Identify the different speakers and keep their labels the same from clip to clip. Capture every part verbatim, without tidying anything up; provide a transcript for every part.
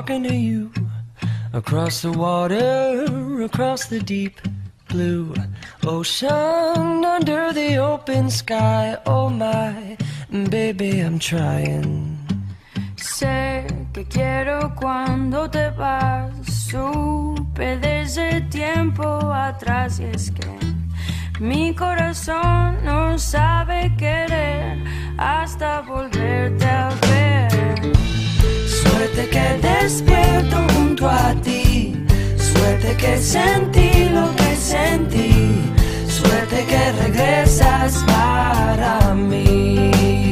Speaker 1: talking to you. Across the water, across the deep blue ocean, under the open sky. Oh my, baby, I'm trying.
Speaker 2: Sé que quiero cuando te vas. Supe desde tiempo atrás y es que mi corazón no sabe querer hasta volverte a ver.
Speaker 1: Suerte que despierto junto a ti, suerte que sentí lo que sentí, suerte que regresas para mí.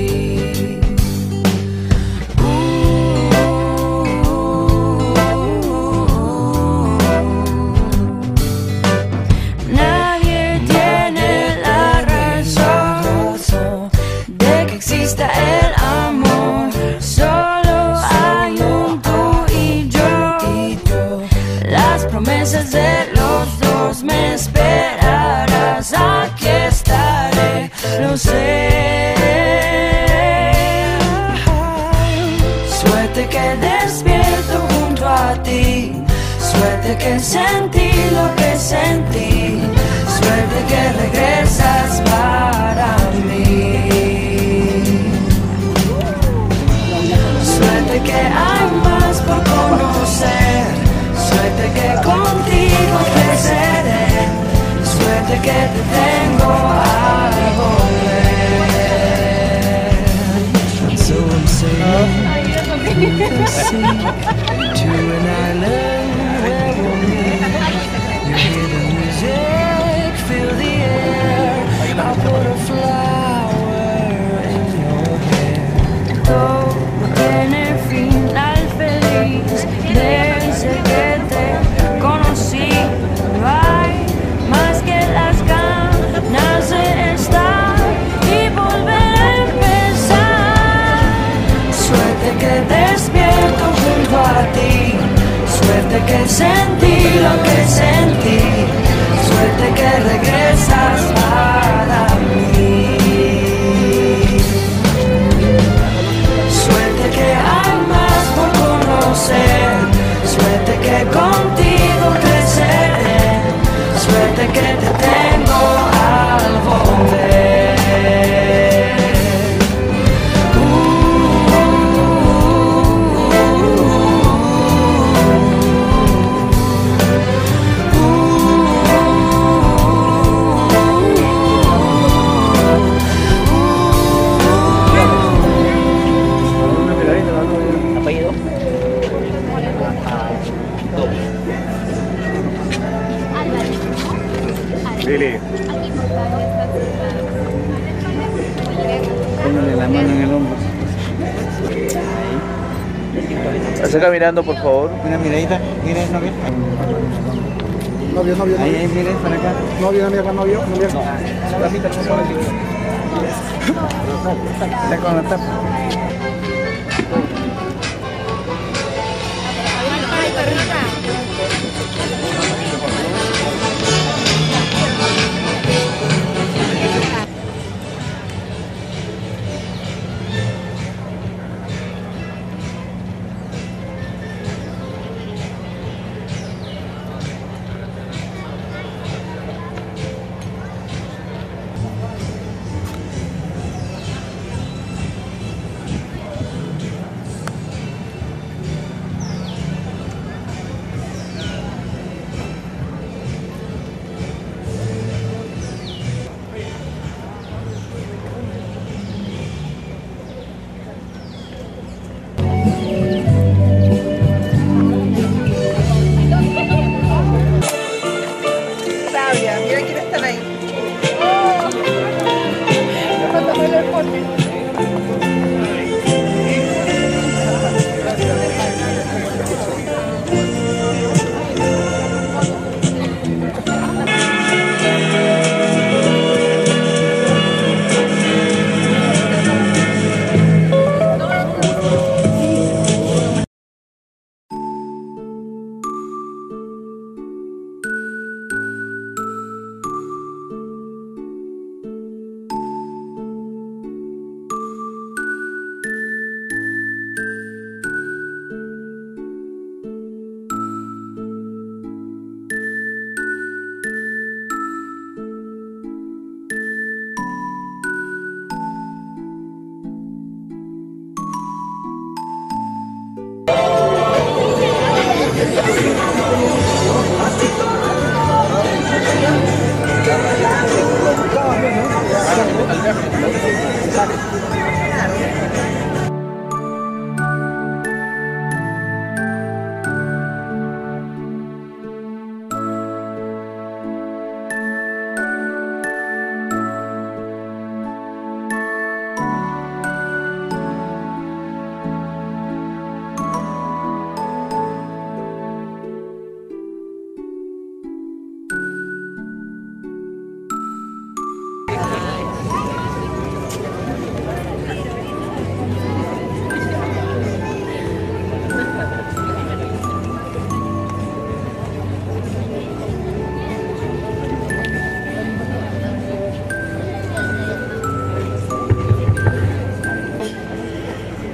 Speaker 2: Nadie tiene la razón de que exista el amor. Solo hay un tú y yo. Las promesas de los dos, me esperarás, aquí estaré, lo sé.
Speaker 1: Suerte que despierto junto a ti, suerte que sentí lo que sentí, suerte que regresas para mí. Suerte que hay más por conocer, suerte que contigo creceré, suerte que te tengo al volver. So I'm sailing the sea to an island where we'll meet. You hear the music, feel the air. I'll put a flower in your hair.
Speaker 2: Todo tiene final feliz desde que te conocí. No hay más que las ganas de estar y volver a empezar.
Speaker 1: Suerte que despierto junto a ti, suerte que sentí lo que sentí, suerte que regresas para mí. Suerte que hay más por conocer, suerte que contigo creceré, suerte que te tengo al volver.
Speaker 3: Lili, póngale la mano en el hombro. Ahí. Acerca mirando, por favor. Una miradita. Mire, novio.
Speaker 4: Novio, novio,
Speaker 3: Ahí,
Speaker 4: novio.
Speaker 3: ahí, mire, para acá.
Speaker 4: Novio, dame acá, novio, novio.
Speaker 3: No, la tapita, por favor. Está con la tapa.
Speaker 5: Mira quiénes están ahí. Cuando me lo ponen.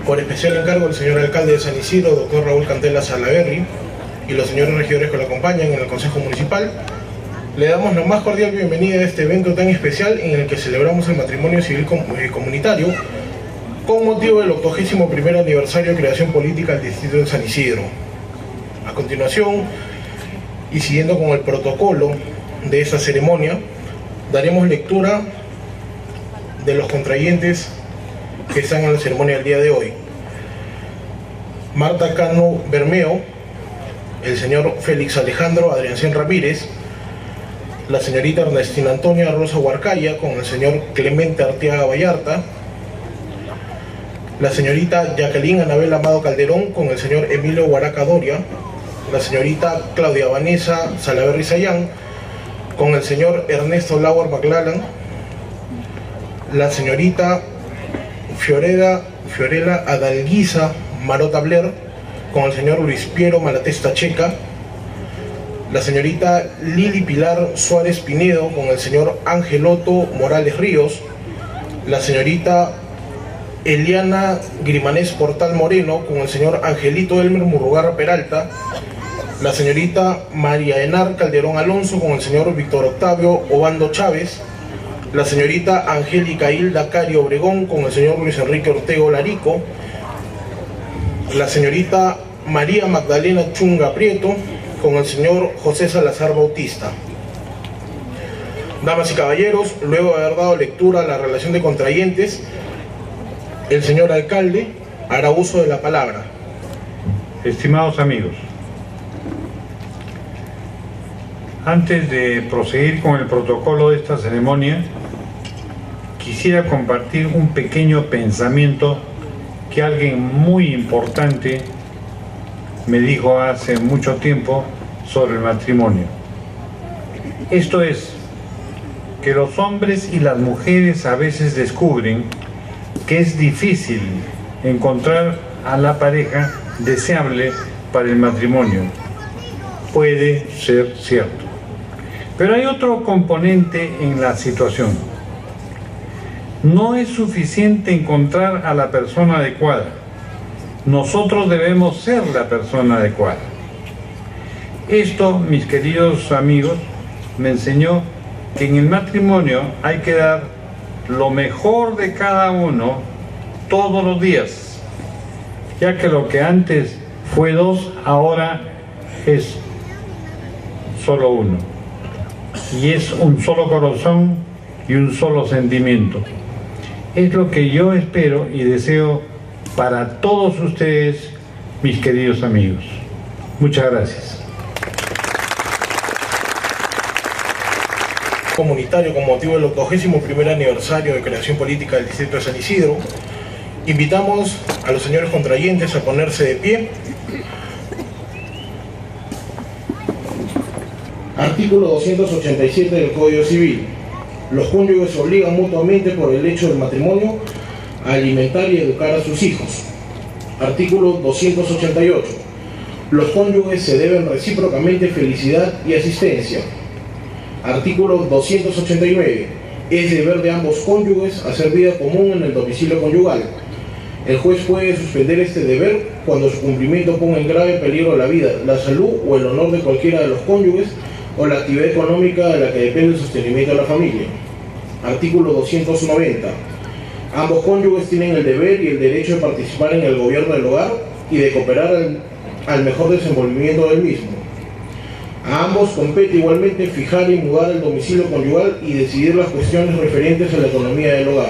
Speaker 6: por especial encargo del señor alcalde de San Isidro, doctor Raúl Cantela Salaverry, y los señores regidores que lo acompañan en el Consejo Municipal, le damos la más cordial bienvenida a este evento tan especial en el que celebramos el matrimonio civil comunitario con motivo del octogésimo primer aniversario de creación política del distrito de San Isidro. A continuación, y siguiendo con el protocolo de esta ceremonia, daremos lectura de los contrayentes que están en la ceremonia del día de hoy. Marta Cano Bermeo, el señor Félix Alejandro Adriancén Ramírez, la señorita Ernestina Antonia Rosa Huarcaya con el señor Clemente Arteaga Vallarta, la señorita Jacqueline Anabel Amado Calderón con el señor Emilio Huaraca Doria, la señorita Claudia Vanessa Salaverry Sayán con el señor Ernesto Lauer Maclalan, la señorita Fiorella, Fiorella Adalguiza Marota Blair con el señor Luis Piero Malatesta Checa, la señorita Lili Pilar Suárez Pinedo con el señor Ángel Otto Morales Ríos, la señorita Eliana Grimanés Portal Moreno con el señor Angelito Elmer Murrugarra Peralta, la señorita María Enar Calderón Alonso con el señor Víctor Octavio Obando Chávez, la señorita Angélica Hilda Cario Obregón con el señor Luis Enrique Ortega Larico, la señorita María Magdalena Chunga Prieto con el señor José Salazar Bautista. Damas y caballeros, luego de haber dado lectura a la relación de contrayentes, el señor alcalde hará uso de la palabra.
Speaker 7: Estimados amigos, antes de proseguir con el protocolo de esta ceremonia, quisiera compartir un pequeño pensamiento que alguien muy importante me dijo hace mucho tiempo sobre el matrimonio. Esto es, que los hombres y las mujeres a veces descubren que es difícil encontrar a la pareja deseable para el matrimonio. Puede ser cierto. Pero hay otro componente en la situación. No es suficiente encontrar a la persona adecuada. Nosotros debemos ser la persona adecuada. Esto, mis queridos amigos, me enseñó que en el matrimonio hay que dar lo mejor de cada uno todos los días, ya que lo que antes fue dos, ahora es solo uno. Y es un solo corazón y un solo sentimiento. Es lo que yo espero y deseo para todos ustedes, mis queridos amigos. Muchas gracias.
Speaker 6: Comunitario con motivo del octogésimo primer aniversario de creación política del distrito de San Isidro, invitamos a los señores contrayentes a ponerse de pie. Artículo doscientos ochenta y siete del Código Civil. Los cónyuges se obligan mutuamente por el hecho del matrimonio a alimentar y educar a sus hijos. Artículo doscientos ochenta y ocho. Los cónyuges se deben recíprocamente felicidad y asistencia. Artículo doscientos ochenta y nueve. Es deber de ambos cónyuges hacer vida común en el domicilio conyugal. El juez puede suspender este deber cuando su cumplimiento ponga en grave peligro la vida, la salud o el honor de cualquiera de los cónyuges o la actividad económica de la que depende el sostenimiento de la familia. Artículo doscientos noventa. Ambos cónyuges tienen el deber y el derecho de participar en el gobierno del hogar y de cooperar al, al mejor desenvolvimiento del mismo. A ambos compete igualmente fijar y mudar el domicilio conyugal y decidir las cuestiones referentes a la economía del hogar.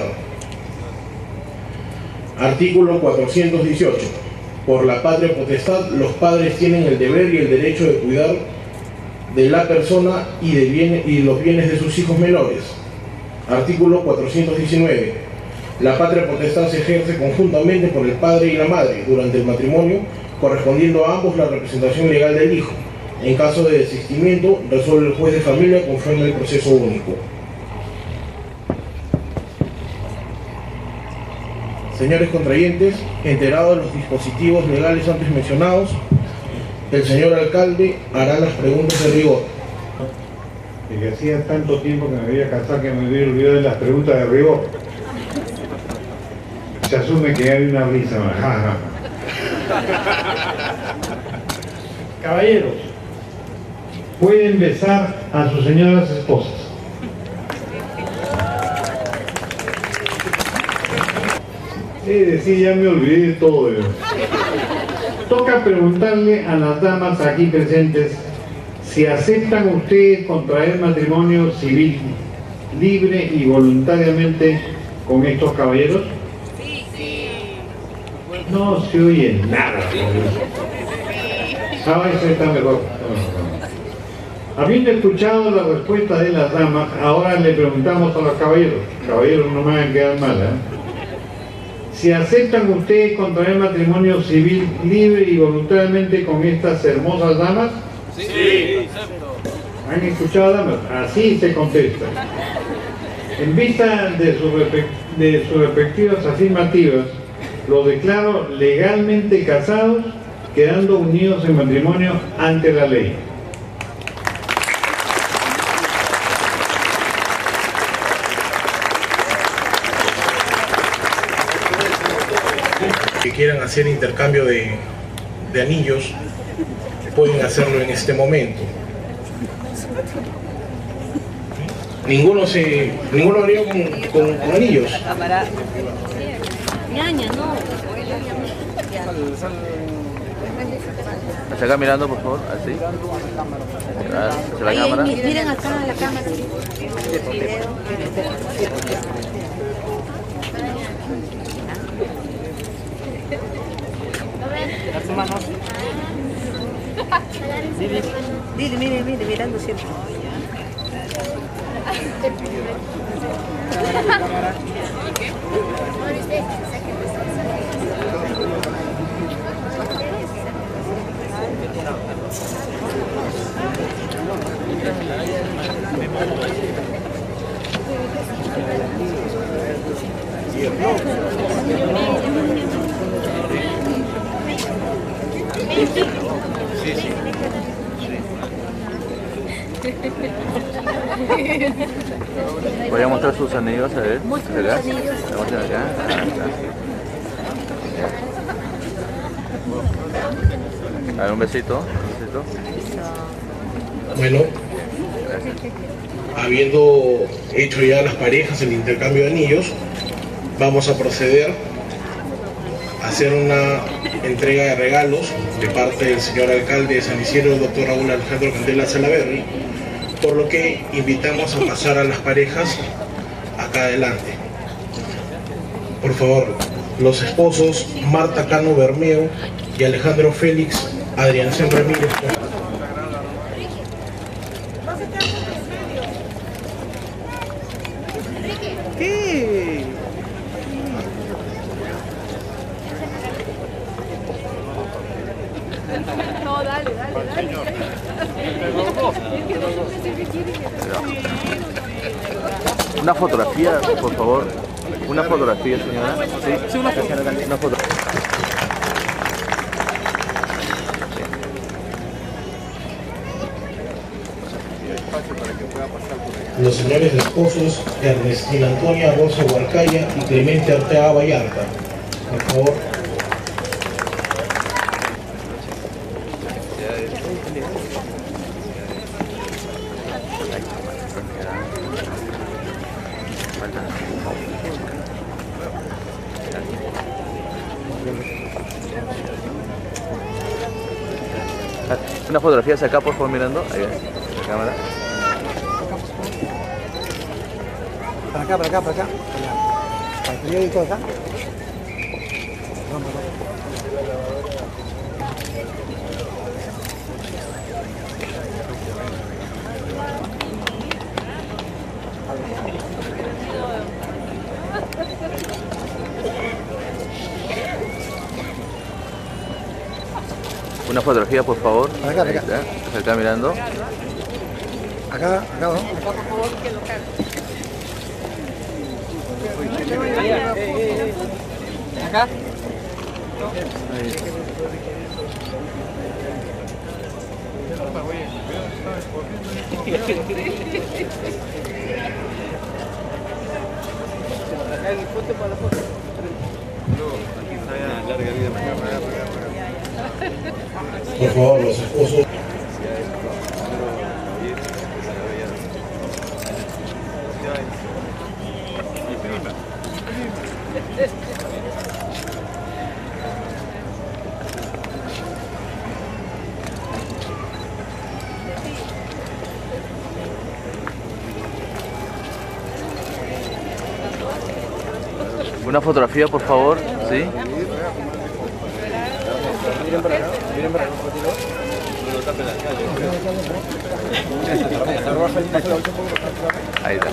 Speaker 6: Artículo cuatrocientos dieciocho. Por la patria potestad, los padres tienen el deber y el derecho de cuidar de la persona y, de bien, y los bienes de sus hijos menores. Artículo cuatrocientos diecinueve. La patria potestad se ejerce conjuntamente por el padre y la madre durante el matrimonio, correspondiendo a ambos la representación legal del hijo. En caso de desistimiento, resuelve el juez de familia conforme al proceso único. Señores contrayentes, enterados de los dispositivos legales antes mencionados, el señor alcalde hará las preguntas de rigor.
Speaker 7: Y que hacía tanto tiempo que me había casado que me había olvidado de las preguntas de rigor. se asume que hay una brisa más. Ja, ja. Caballeros, pueden besar a sus señoras esposas. Es decir, ya me olvidé de todo. ¿eh? Toca preguntarle a las damas aquí presentes si aceptan ustedes contraer matrimonio civil libre y voluntariamente con estos caballeros. Sí, sí. No se oye nada. Ah, ese está mejor. Habiendo escuchado la respuesta de las damas, ahora le preguntamos a los caballeros. Caballeros, no me van a quedar mal, ¿eh? Si aceptan ustedes contraer matrimonio civil libre y voluntariamente con estas hermosas damas. Sí. ¿Han escuchado, damas? Así se contesta. En vista de, su de sus respectivas afirmativas, los declaro legalmente casados, quedando unidos en matrimonio ante la ley.
Speaker 6: Que quieran hacer intercambio de, de anillos, pueden hacerlo en este momento. Ninguno se, ninguno abrió con, con, con anillos.
Speaker 2: Ñaña, no.
Speaker 3: Hacia acá mirando, por favor, así. Hacia la
Speaker 2: Ahí,
Speaker 3: cámara.
Speaker 2: miren acá a la cámara.
Speaker 5: Mire, mire, mire, mirando siempre.
Speaker 3: Sí, sí. Voy a mostrar sus anillos, a ver.
Speaker 2: Muestren
Speaker 3: Acá.
Speaker 2: los anillos.
Speaker 3: Muestren acá. A ver, un besito. Un besito.
Speaker 6: Bueno, habiendo hecho ya las parejas el intercambio de anillos, vamos a proceder a hacer una entrega de regalos de parte del señor alcalde de San Isidro, el doctor Raúl Alejandro Candela Salaverry, por lo que invitamos a pasar a las parejas acá adelante. Por favor, los esposos Marta Cano Bermeo y Alejandro Félix Adriancén Ramírez.
Speaker 5: ¿Qué?
Speaker 2: No, dale, dale, dale.
Speaker 3: Una fotografía, por favor. Una fotografía, señora. Sí, sí, una fotografía. Una foto.
Speaker 6: Los señores esposos Ernestina Antonia Rosa Huarcaya y Clemente Arteaga Vallarta. Por favor.
Speaker 3: Una fotografía hacia acá, por favor, mirando. Ahí, la cámara.
Speaker 4: Para acá, para acá, para acá. Para el periódico acá. Vamos, vamos.
Speaker 3: Una fotografía, por favor.
Speaker 4: Para acá, para acá.
Speaker 3: Ahí está. Hacia acá mirando.
Speaker 4: Acá, acá, ¿no?
Speaker 5: Acá, por favor, que lo cargue.
Speaker 8: Acá.
Speaker 3: Ahí.
Speaker 6: Por favor, los esposos.
Speaker 3: Una fotografía, por favor, ¿sí?
Speaker 4: Miren para acá, miren para acá, un poquito.
Speaker 3: Ahí está.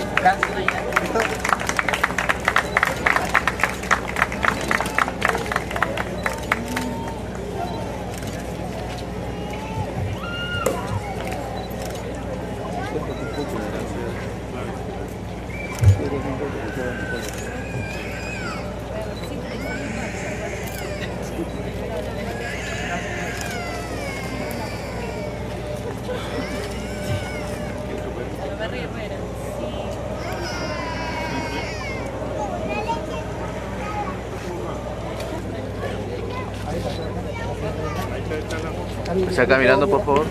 Speaker 3: ¿Se acá mirando, por favor?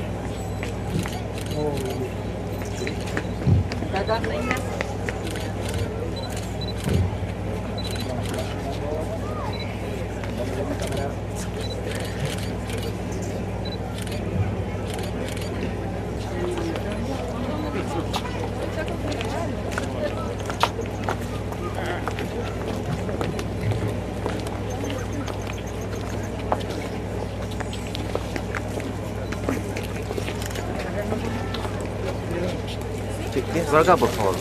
Speaker 3: Por acá, por favor.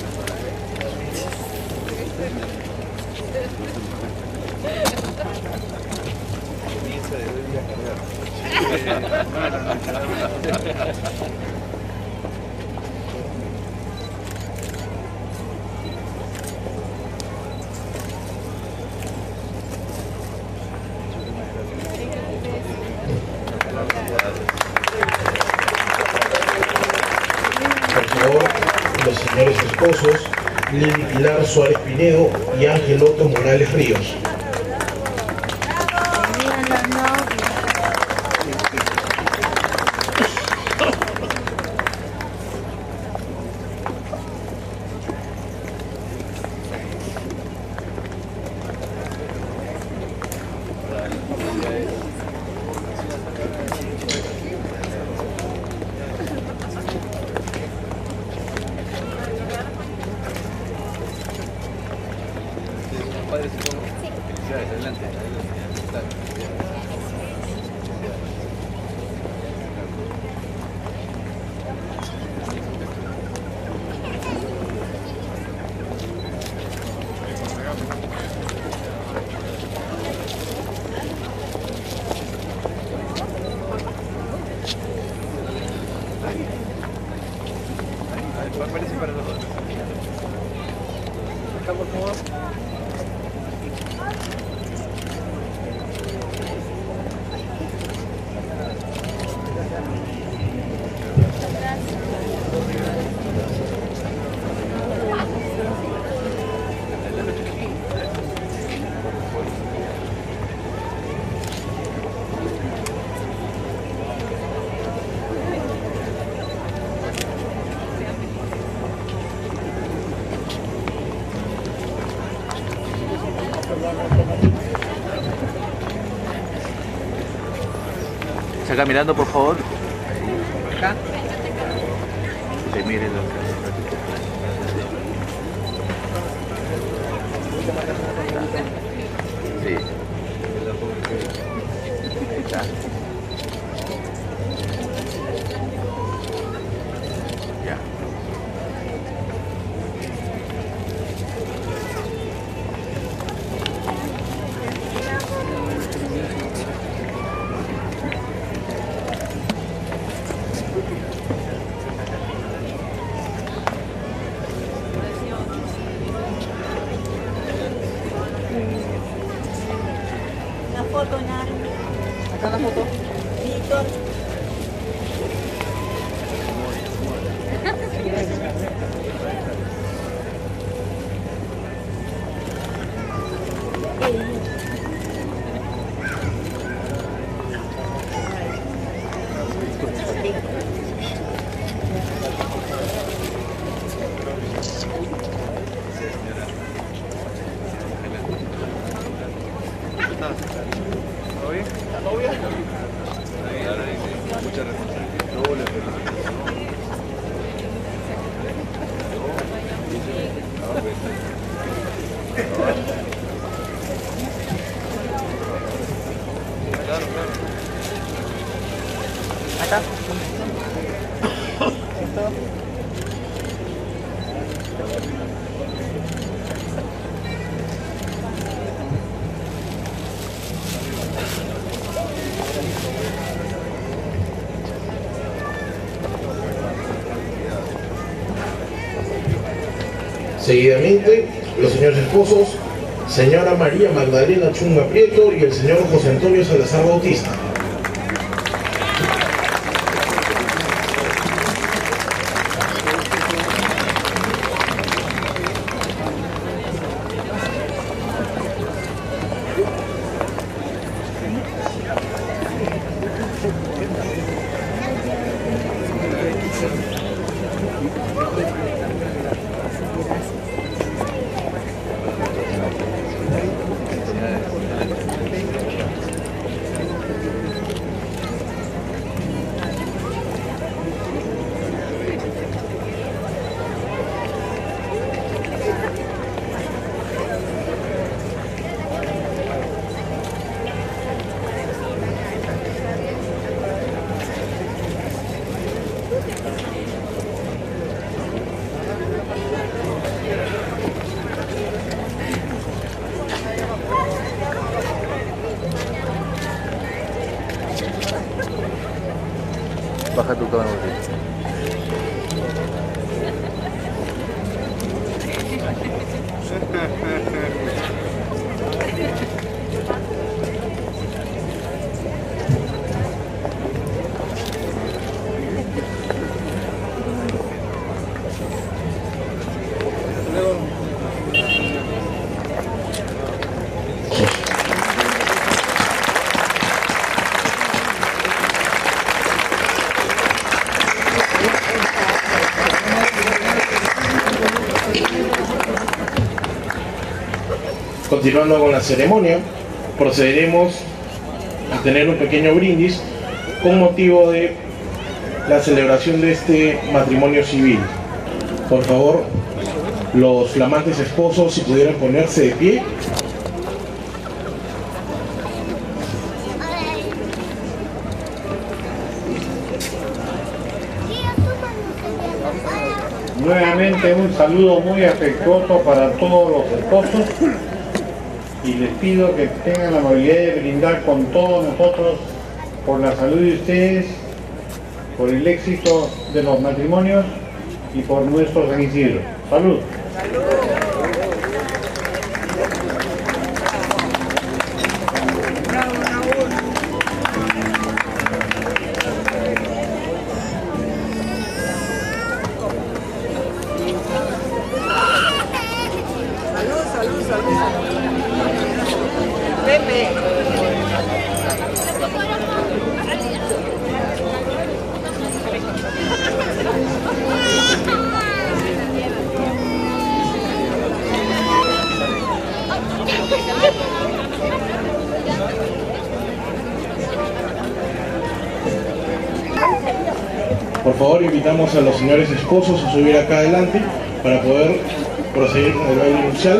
Speaker 6: Por favor, los señores esposos, Lili Pilar Suárez Pinedo y Ángel Otto Morales Ríos. ¿Se acá mirando, por favor?
Speaker 5: Acá.
Speaker 3: Sí, mírenlo. Sí. Ahí está. Ya. ¿Todo bien? ¿Todo bien? Ahí, ahora dice, mucha responsabilidad. Doble Claro, claro.
Speaker 5: Acá.
Speaker 6: Seguidamente, los señores esposos, señora María Magdalena Chunga Prieto y el señor José Antonio Salazar Bautista.
Speaker 3: Baja tu cámara un poquito.
Speaker 6: Continuando con la ceremonia, procederemos a tener un pequeño brindis con motivo de la celebración de este matrimonio civil. Por favor, los flamantes esposos, si pudieran ponerse de pie.
Speaker 7: Nuevamente un saludo muy afectuoso para todos los esposos y les pido que tengan la amabilidad de brindar con todos nosotros por la salud de ustedes, por el éxito de los matrimonios y por nuestro San Isidro. ¡Salud!
Speaker 6: Por favor, invitamos a los señores esposos a subir acá adelante para poder proseguir con el baile inicial.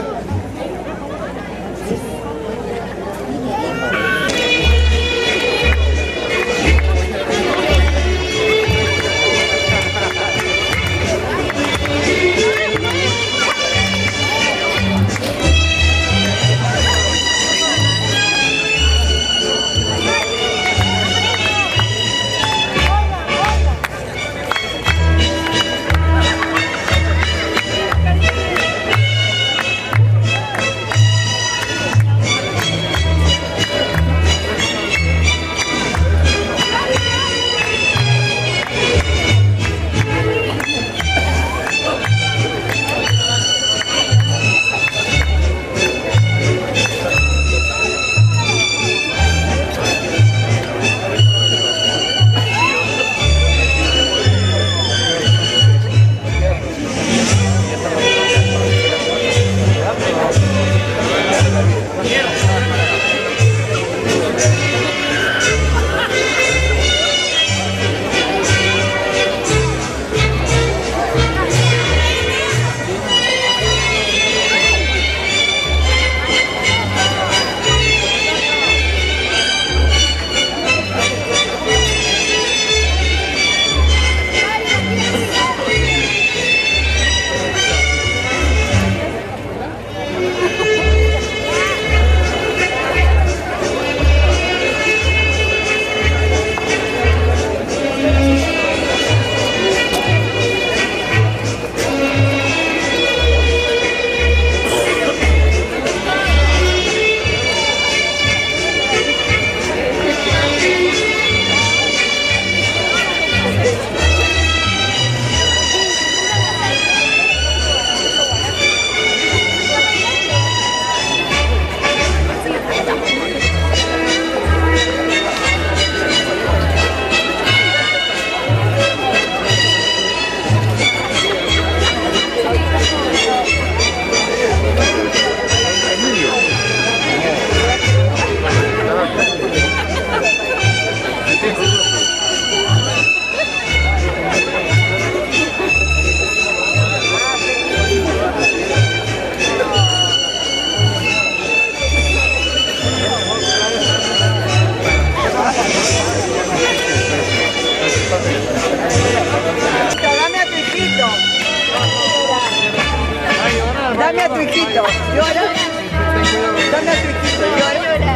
Speaker 5: a tu hijito. Llora. Dame a tu hijito. Llora.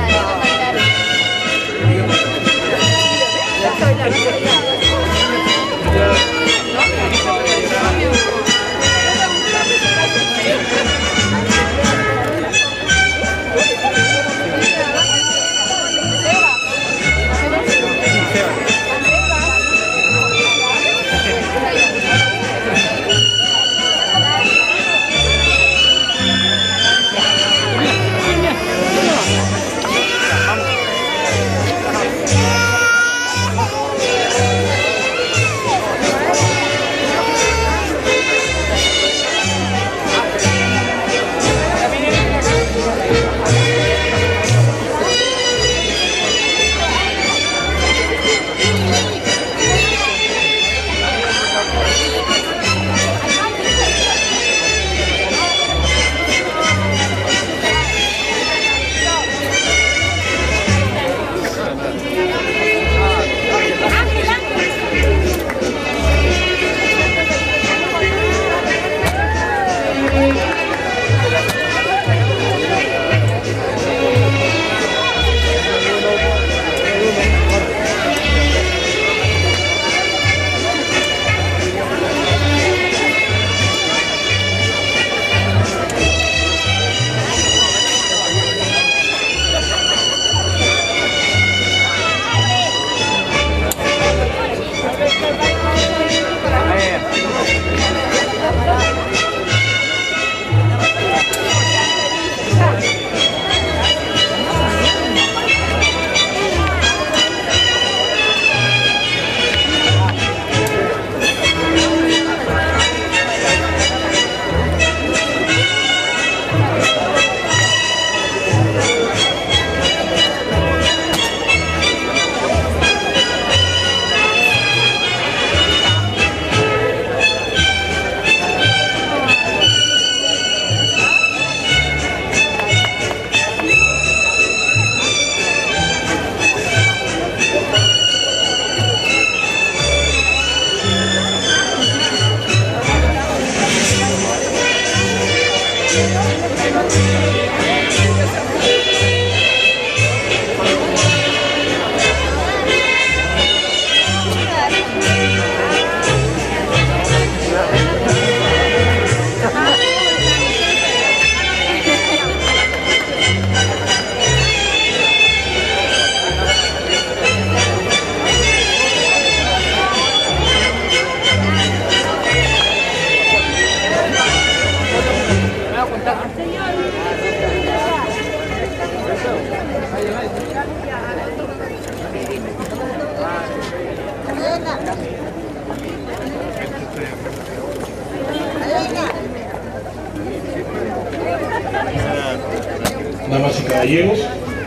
Speaker 6: Damas y caballeros,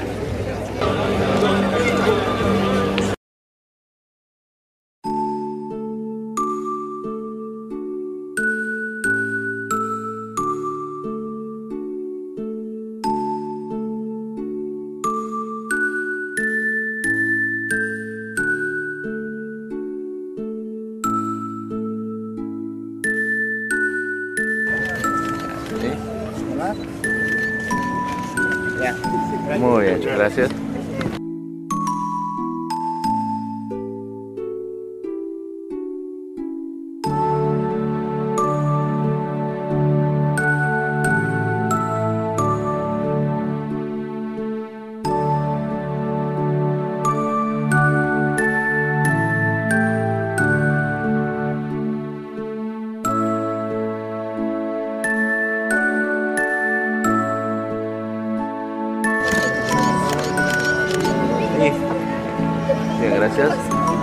Speaker 3: muy bien, gracias. Bien, gracias.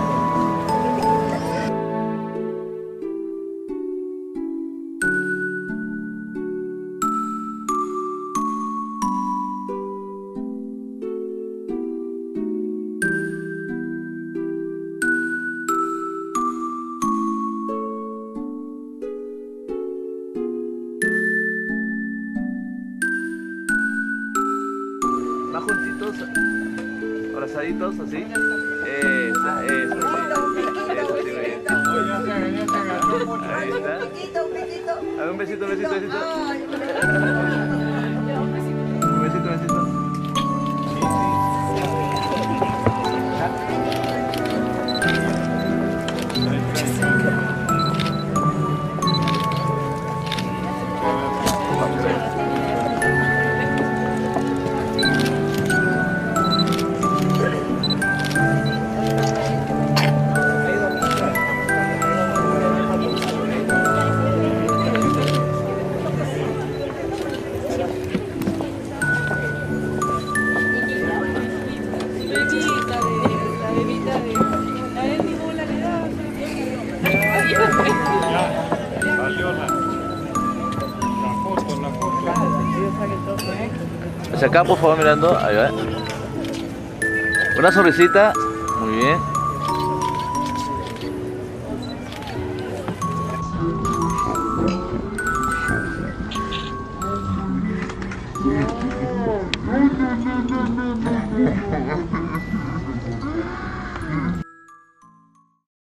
Speaker 3: Más juntitos, abrazaditos, así. Eso, eso, sí. Eso, sí, muy bien. Ahí está.
Speaker 5: Un piquito, un piquito.
Speaker 3: A ver, un besito, un besito, un besito.
Speaker 5: Ay,
Speaker 3: Un besito, un besito. Hacia acá, por favor, mirando. Ahí va. Una sonrisita. Muy bien.